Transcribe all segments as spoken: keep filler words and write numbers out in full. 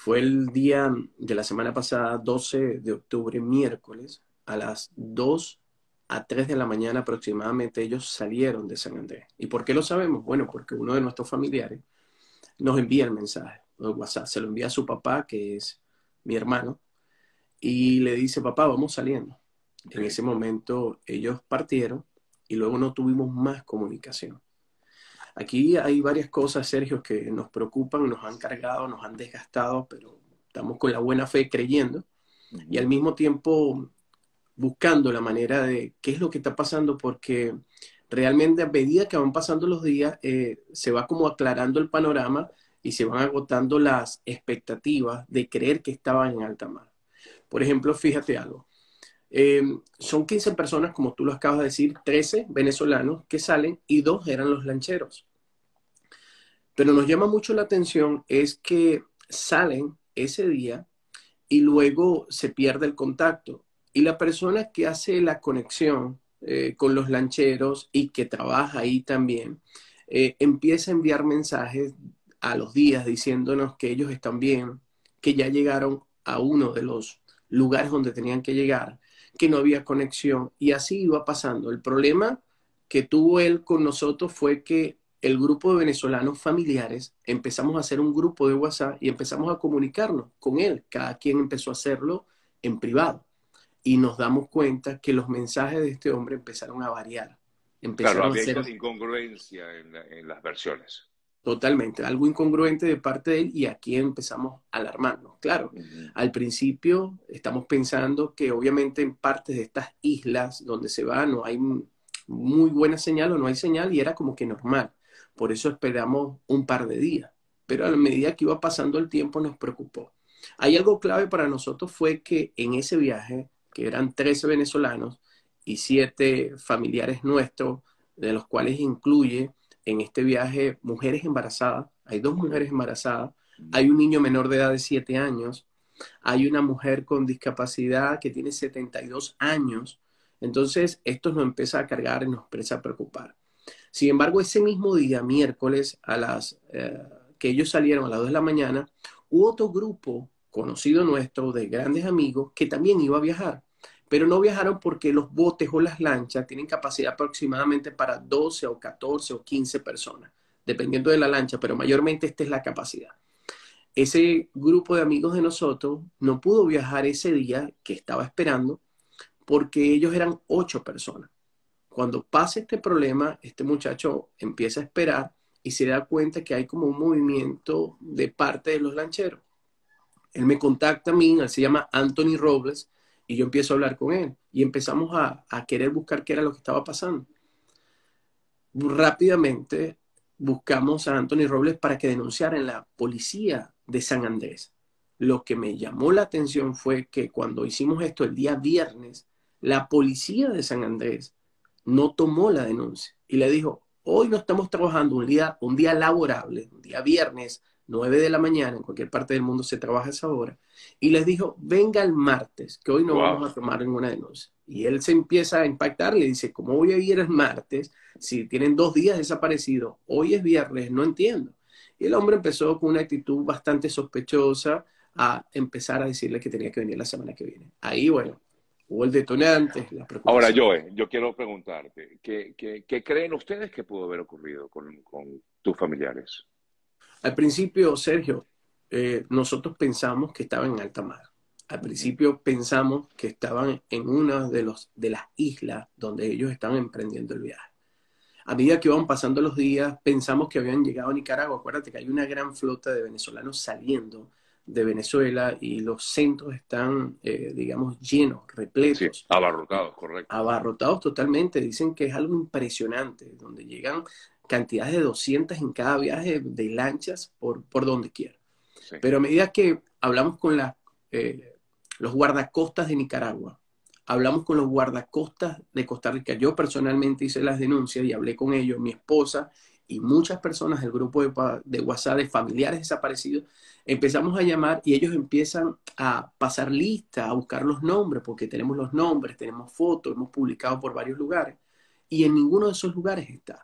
Fue el día de la semana pasada, doce de octubre, miércoles, a las dos a tres de la mañana aproximadamente, ellos salieron de San Andrés. ¿Y por qué lo sabemos? Bueno, porque uno de nuestros familiares nos envía el mensaje por WhatsApp. Se lo envía a su papá, que es mi hermano, y le dice, papá, vamos saliendo. En Okay. ese momento ellos partieron y luego no tuvimos más comunicación. Aquí hay varias cosas, Sergio, que nos preocupan, nos han cargado, nos han desgastado, pero estamos con la buena fe creyendo y al Ujú. mismo tiempo buscando la manera de qué es lo que está pasando, porque realmente a medida que van pasando los días, eh, se va como aclarando el panorama y se van agotando las expectativas de creer que estaban en alta mar. Por ejemplo, fíjate algo. Eh, son quince personas, como tú lo acabas de decir, trece venezolanos que salen y dos eran los lancheros. Pero nos llama mucho la atención es que salen ese día y luego se pierde el contacto. Y la persona que hace la conexión eh, con los lancheros y que trabaja ahí también, eh, empieza a enviar mensajes a los días diciéndonos que ellos están bien, que ya llegaron a uno de los lugares donde tenían que llegar, que no había conexión y así iba pasando. El problema que tuvo él con nosotros fue que el grupo de venezolanos familiares empezamos a hacer un grupo de WhatsApp y empezamos a comunicarnos con él. Cada quien empezó a hacerlo en privado y nos damos cuenta que los mensajes de este hombre empezaron a variar, Claro, empezaron a había ser inco- incongruencia en, la- en las versiones. totalmente algo incongruente de parte de él y aquí empezamos a alarmarnos. Claro, Ujú. al principio estamos pensando que obviamente en partes de estas islas donde se va no hay muy buena señal o no hay señal y era como que normal. Por eso esperamos un par de días. Pero a la medida que iba pasando el tiempo nos preocupó. Hay algo clave para nosotros fue que en ese viaje, que eran trece venezolanos y siete familiares nuestros, de los cuales incluye en este viaje mujeres embarazadas, hay dos Ok. mujeres embarazadas, Ujú. hay un niño menor de edad de siete años, hay una mujer con discapacidad que tiene setenta y dos años, entonces esto nos empieza a cargar y nos empieza a preocupar. Sin embargo, ese mismo día, miércoles, a las eh, que ellos salieron a las dos de la mañana, hubo otro grupo conocido nuestro de grandes amigos que también iba a viajar, pero no viajaron porque los botes o las lanchas tienen capacidad aproximadamente para doce o catorce o quince personas, dependiendo de la lancha, pero mayormente esta es la capacidad. Ese grupo de amigos de nosotros no pudo viajar ese día que estaba esperando porque ellos eran ocho personas. Cuando pasa este problema, este muchacho empieza a esperar y se da cuenta que hay como un movimiento de parte de los lancheros. Él me contacta a mí, él se llama Anthony Robles, y yo empiezo a hablar con él. Y empezamos a, a querer buscar qué era lo que estaba pasando. Rápidamente buscamos a Anthony Robles para que denunciara en la policía de San Andrés. Lo que me llamó la atención fue que cuando hicimos esto el día viernes, la policía de San Andrés no tomó la denuncia y le dijo, hoy no estamos trabajando un día, un día laborable, un día viernes, nueve de la mañana, en cualquier parte del mundo se trabaja a esa hora, y les dijo, venga el martes, que hoy no Wow. vamos a tomar ninguna denuncia. Y él se empieza a impactar, le dice, ¿cómo voy a ir el martes si tienen dos días desaparecidos? Hoy es viernes, no entiendo. Y el hombre empezó con una actitud bastante sospechosa a empezar a decirle que tenía que venir la semana que viene. Ahí, bueno, hubo el detonante, la Ahora, preocupación. Joe, yo quiero preguntarte, ¿qué, qué, qué creen ustedes que pudo haber ocurrido con, con tus familiares? Al principio, Sergio, eh, nosotros pensamos que estaban en alta mar. Al Ujú. principio pensamos que estaban en una de, los, de las islas donde ellos estaban emprendiendo el viaje. A medida que iban pasando los días, pensamos que habían llegado a Nicaragua. Acuérdate que hay una gran flota de venezolanos saliendo de Venezuela y los centros están, eh, digamos, llenos, Sí, repletos, abarrotados, correcto. abarrotados totalmente. Dicen que es algo impresionante, donde llegan cantidades de doscientas en cada viaje de lanchas por, por donde quiera. Sí. Pero a medida que hablamos con la, eh, los guardacostas de Nicaragua, hablamos con los guardacostas de Costa Rica, yo personalmente hice las denuncias y hablé con ellos, mi esposa y muchas personas del grupo de, de WhatsApp de familiares desaparecidos, empezamos a llamar y ellos empiezan a pasar lista, a buscar los nombres, porque tenemos los nombres, tenemos fotos, hemos publicado por varios lugares y en ninguno de esos lugares está.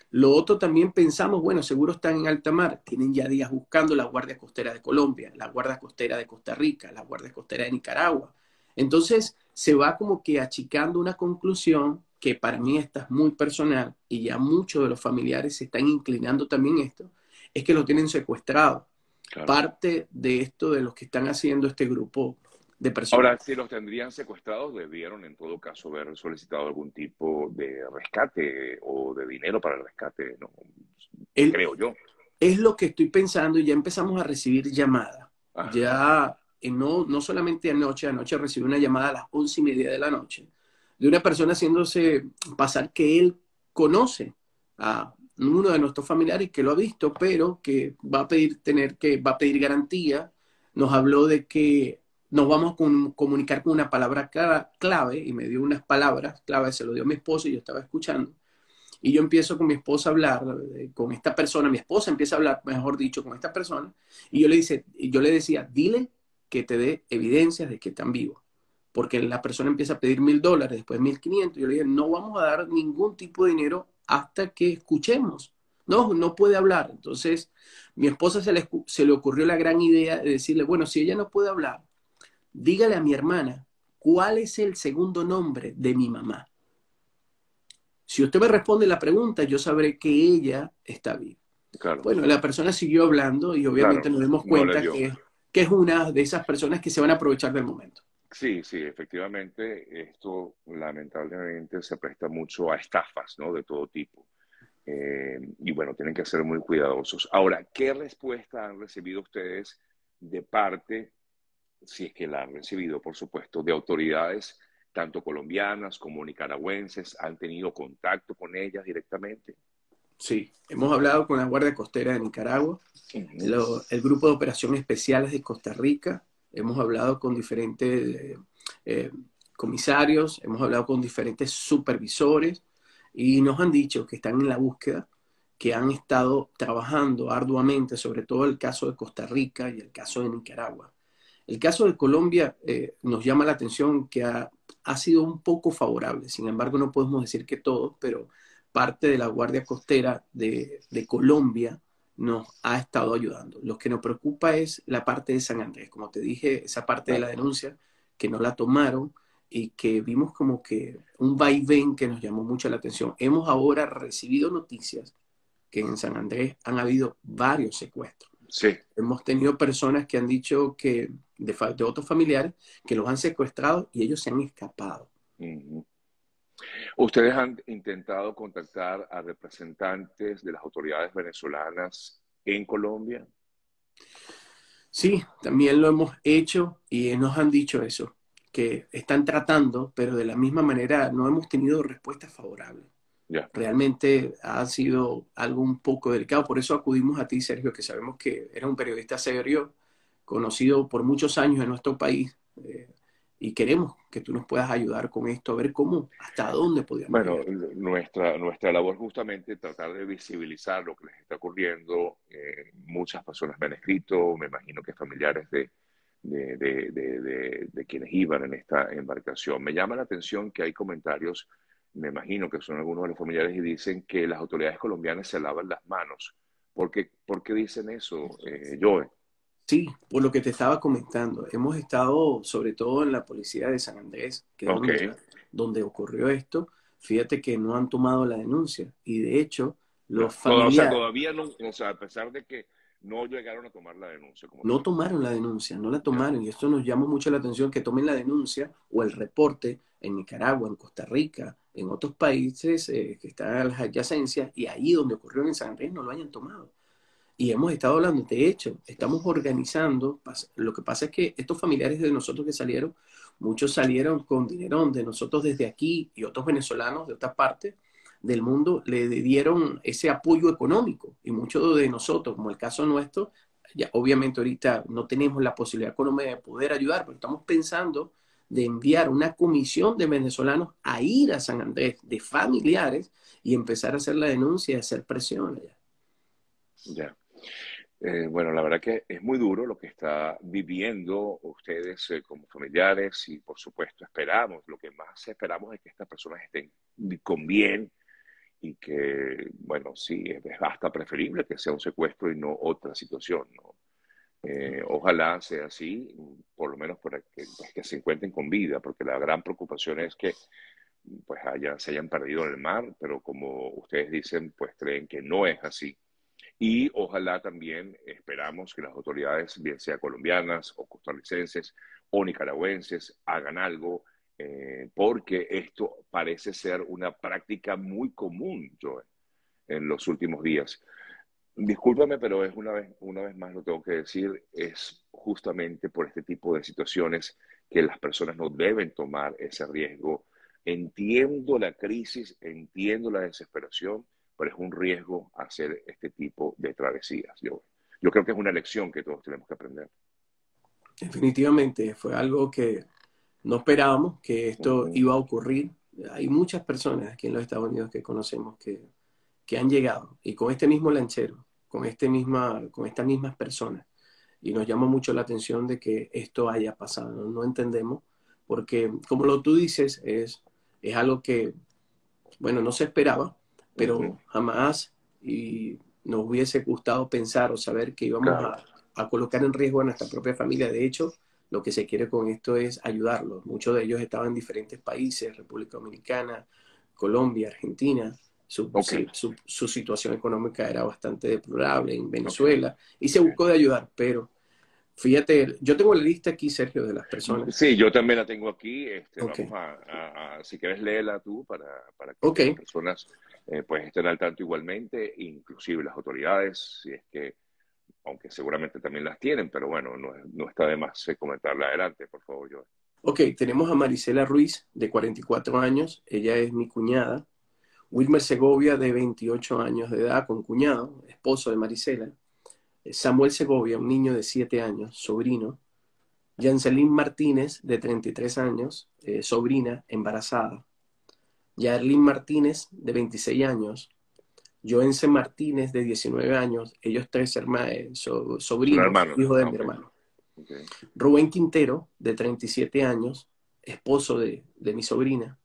Lo otro también pensamos, bueno, seguro están en alta mar, tienen ya días buscando la Guardia Costera de Colombia, la Guardia Costera de Costa Rica, la Guardia Costera de Nicaragua. Entonces se va como que achicando una conclusión que para mí esta es muy personal y ya muchos de los familiares se están inclinando también esto, es que lo tienen secuestrado. Claro. Parte de esto de los que están haciendo este grupo de personas. Ahora, si los tendrían secuestrados, debieron en todo caso haber solicitado algún tipo de rescate o de dinero para el rescate, ¿no? El, Creo yo. es lo que estoy pensando y ya empezamos a recibir llamadas. Ajá. Ya eh, no, no solamente anoche, anoche recibí una llamada a las once y media de la noche de una persona haciéndose pasar que él conoce a uno de nuestros familiares que lo ha visto, pero que va a pedir tener que va a pedir garantía. Nos habló de que nos vamos a com- comunicar con una palabra clara- clave y me dio unas palabras clave, se lo dio mi esposo y yo estaba escuchando. Y yo empiezo con mi esposa a hablar, eh, con esta persona, mi esposa empieza a hablar, mejor dicho, con esta persona, y yo le, dice, yo le decía, dile que te dé evidencias de que están vivos. Porque la persona empieza a pedir mil dólares, después mil quinientos. Yo le dije, no vamos a dar ningún tipo de dinero hasta que escuchemos. No, no puede hablar. Entonces, mi esposa se le, se le ocurrió la gran idea de decirle, bueno, si ella no puede hablar, dígale a mi hermana cuál es el segundo nombre de mi mamá. Si usted me responde la pregunta, yo sabré que ella está viva. Claro, Bueno, la persona siguió hablando y obviamente claro, nos dimos no le cuenta dio. que, que es una de esas personas que se van a aprovechar del momento. Sí, sí, efectivamente, esto lamentablemente se presta mucho a estafas, ¿no? De todo tipo. Eh, y bueno, tienen que ser muy cuidadosos. Ahora, ¿qué respuesta han recibido ustedes de parte, si es que la han recibido, por supuesto, de autoridades tanto colombianas como nicaragüenses? ¿Han tenido contacto con ellas directamente? Sí, hemos hablado con la Guardia Costera de Nicaragua, Ujú. lo- el Grupo de Operaciones Especiales de Costa Rica, hemos hablado con diferentes eh, eh, comisarios, hemos hablado con diferentes supervisores y nos han dicho que están en la búsqueda, que han estado trabajando arduamente, sobre todo el caso de Costa Rica y el caso de Nicaragua. El caso de Colombia eh, nos llama la atención que ha, ha sido un poco favorable, sin embargo no podemos decir que todo, pero parte de la Guardia Costera de, de Colombia nos ha estado ayudando. Lo que nos preocupa es la parte de San Andrés, como te dije, esa parte de la Claro. denuncia que no la tomaron y que vimos como que un vaivén que nos llamó mucho la atención. Hemos ahora recibido noticias que en San Andrés han habido varios secuestros. Sí. Hemos tenido personas que han dicho que de, de otros familiares que los han secuestrado y ellos se han escapado. Ujú. ¿Ustedes han intentado contactar a representantes de las autoridades venezolanas en Colombia? Sí, también lo hemos hecho y nos han dicho eso, que están tratando, pero de la misma manera no hemos tenido respuestas favorables. Ya. Realmente ha sido algo un poco delicado, por eso acudimos a ti, Sergio, que sabemos que eres un periodista serio, conocido por muchos años en nuestro país, eh, y queremos que tú nos puedas ayudar con esto, a ver cómo, hasta dónde podíamos Bueno, llegar. nuestra, nuestra labor justamente es tratar de visibilizar lo que les está ocurriendo. Eh, muchas personas me han escrito, me imagino que familiares de, de, de, de, de, de quienes iban en esta embarcación. Me llama la atención que hay comentarios, me imagino que son algunos de los familiares, y dicen que las autoridades colombianas se lavan las manos. ¿Por qué, por qué dicen eso, eh, Joe? Sí, por lo que te estaba comentando, hemos estado sobre todo en la policía de San Andrés, que es Ok. donde, donde ocurrió esto. Fíjate que no han tomado la denuncia y de hecho los Ya. Todo- o sea, familiares todavía no, o sea, a pesar de que no llegaron a tomar la denuncia como no tal. tomaron la denuncia, no la Ya. tomaron y esto nos llama mucho la atención que tomen la denuncia o el reporte en Nicaragua, en Costa Rica, en otros países eh, que están a las adyacencias y ahí donde ocurrió en San Andrés no lo hayan tomado. Y hemos estado hablando, de hecho, estamos organizando, lo que pasa es que estos familiares de nosotros que salieron, muchos salieron con dinero de nosotros desde aquí y otros venezolanos de otras partes del mundo le dieron ese apoyo económico y muchos de nosotros, como el caso nuestro, ya obviamente ahorita no tenemos la posibilidad económica de poder ayudar, pero estamos pensando de enviar una comisión de venezolanos a ir a San Andrés, de familiares, y empezar a hacer la denuncia y hacer presión allá. Ya. Eh, bueno, la verdad que es muy duro lo que está viviendo ustedes eh, como familiares, y por supuesto esperamos, lo que más esperamos es que estas personas estén con bien y que, bueno, sí, es hasta preferible que sea un secuestro y no otra situación, ¿no? Eh, ojalá sea así, por lo menos para que, pues, que se encuentren con vida, porque la gran preocupación es que pues haya, se hayan perdido en el mar, pero como ustedes dicen, pues creen que no es así. Y ojalá también esperamos que las autoridades, bien sea colombianas o costarricenses o nicaragüenses, hagan algo, eh, porque esto parece ser una práctica muy común, Joe, en los últimos días. Discúlpame, pero es una vez, una vez más lo tengo que decir, es justamente por este tipo de situaciones que las personas no deben tomar ese riesgo. Entiendo la crisis, entiendo la desesperación, pero es un riesgo hacer este tipo de travesías. Yo, yo creo que es una lección que todos tenemos que aprender. Definitivamente fue algo que no esperábamos que esto Ujú. iba a ocurrir. Hay muchas personas aquí en los Estados Unidos que conocemos que, que han llegado y con este mismo lanchero, con, este misma, con estas mismas personas. Y nos llama mucho la atención de que esto haya pasado. No, no entendemos porque, como lo tú dices, es, es algo que, bueno, no se esperaba, Ujú. pero jamás y nos hubiese gustado pensar o saber que íbamos Claro, a, a colocar en riesgo a nuestra propia familia. De hecho, lo que se quiere con esto es ayudarlos. Muchos de ellos estaban en diferentes países, República Dominicana, Colombia, Argentina. Su, ok, sí, su, su situación económica era bastante deplorable en ok, Venezuela y se ok. buscó de ayudar, pero fíjate, yo tengo la lista aquí, Sergio, de las personas. Sí, yo también la tengo aquí. Este, Ok, vamos a, a- a- si quieres léela tú para, para que ok, las personas eh, pues estén al tanto igualmente, inclusive las autoridades, si es que, aunque seguramente también las tienen, pero bueno, no, no está de más eh, comentarla adelante, por favor, yo. ok. Tenemos a Marisela Ruiz, de cuarenta y cuatro años. Ella es mi cuñada. Wilmer Segovia, de veintiocho años de edad, con cuñado, esposo de Marisela. Samuel Segovia, un niño de siete años, sobrino. Yancelín Martínez, de treinta y tres años, eh, sobrina, embarazada. Yarlín Martínez, de veintiséis años. Joense Martínez, de diecinueve años. Ellos tres hermanos, so, Son sobrinos, hermanos. hijo de Ah, mi ok, hermano. ok. Rubén Quintero, de treinta y siete años, esposo de, de mi sobrina.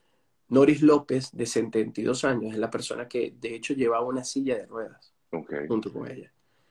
Noris López, de setenta y dos años, es la persona que de hecho llevaba una silla de ruedas Ok. junto con ella.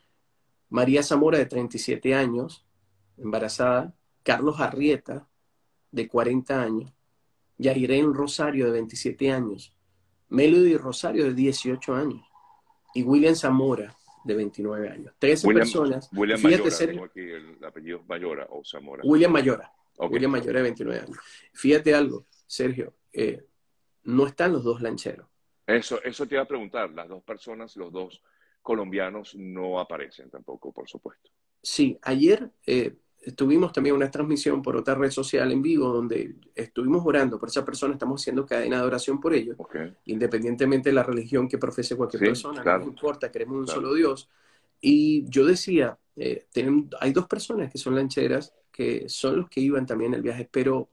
María Zamora, de treinta y siete años, embarazada. Carlos Arrieta, de cuarenta años. Yairén Rosario, de veintisiete años. Melody Rosario, de dieciocho años. Y William Zamora, de veintinueve años. trece William, personas. Y William fíjate, Mayora, tengo Sergio, aquí el apellido Mayora o Zamora. William Mayora. Ok, William ok. Mayora, de veintinueve años. Fíjate algo, Sergio, eh, no están los dos lancheros. Eso, eso te iba a preguntar. Las dos personas, los dos colombianos no aparecen tampoco, por supuesto. Sí, ayer eh, tuvimos también una transmisión por otra red social en vivo donde estuvimos orando por esa persona, estamos haciendo cadena de oración por ellos, Ok. independientemente de la religión que profese cualquier Sí, persona, no nos claro, importa, queremos un claro. solo Dios. Y yo decía, eh, tienen, hay dos personas que son lancheras, que son los que iban también en el viaje, pero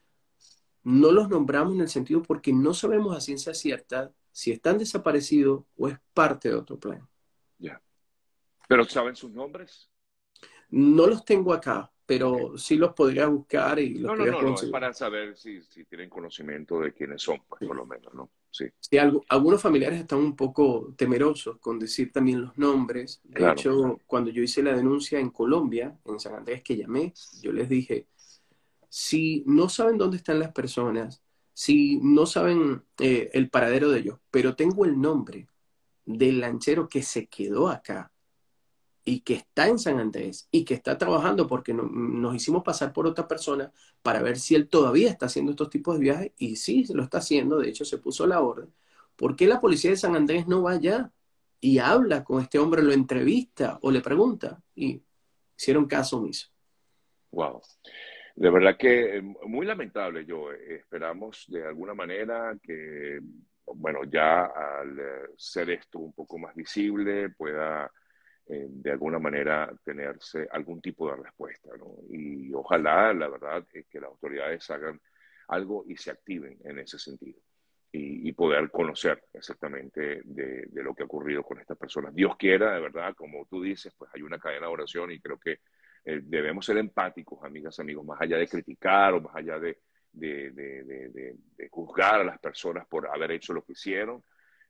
no los nombramos en el sentido porque no sabemos a ciencia cierta si están desaparecidos o es parte de otro plan. Ya. ¿Pero saben sus nombres? No los tengo acá, Ok. pero sí los podría buscar y los No, no, podría no, no. Es conseguir. para saber si, si tienen conocimiento de quiénes son, pues, por lo menos, ¿no? Sí, Sí, algo- algunos familiares están un poco temerosos con decir también los nombres. De claro. hecho, cuando yo hice la denuncia en Colombia, en San Andrés, que llamé, yo les dije, si no saben dónde están las personas, si no saben eh, el paradero de ellos, pero tengo el nombre del lanchero que se quedó acá y que está en San Andrés y que está trabajando porque no- nos hicimos pasar por otra persona para ver si él todavía está haciendo estos tipos de viajes y sí, lo está haciendo, de hecho se puso la orden. ¿Por qué la policía de San Andrés no va allá y habla con este hombre, lo entrevista o le pregunta? Y hicieron caso omiso. Wow. De verdad que eh, muy lamentable, yo. eh, Esperamos de alguna manera que, bueno, ya al eh, ser esto un poco más visible, pueda eh, de alguna manera tenerse algún tipo de respuesta, ¿no? Y ojalá, la verdad, es que las autoridades hagan algo y se activen en ese sentido. Y, y poder conocer exactamente de, de lo que ha ocurrido con estas personas. Dios quiera, de verdad, como tú dices, pues hay una cadena de oración y creo que eh, debemos ser empáticos, amigas, amigos, más allá de criticar o más allá de, de, de, de, de, de juzgar a las personas por haber hecho lo que hicieron.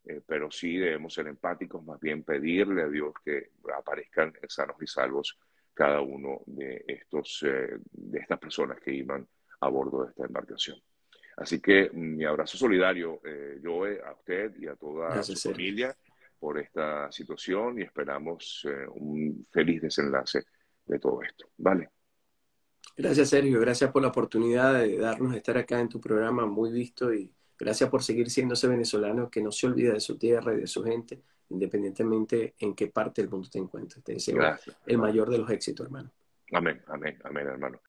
eh, pero sí debemos ser empáticos, más bien pedirle a Dios que aparezcan sanos y salvos cada uno de, estos, eh, de estas personas que iban a bordo de esta embarcación. Así que mi abrazo solidario, eh, Joe, a usted y a toda su Gracias, Sergio. familia por esta situación y esperamos eh, un feliz desenlace de todo esto. ¿Vale? Gracias, Sergio. Gracias por la oportunidad de darnos estar acá en tu programa, muy visto, y gracias por seguir siendo ese venezolano que no se olvida de su tierra y de su gente, independientemente en qué parte del mundo te encuentres. Te deseo Gracias, el hermano. mayor de los éxitos, hermano. Amén, amén, amén, hermano.